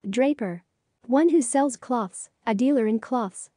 Draper. One who sells cloths, a dealer in cloths.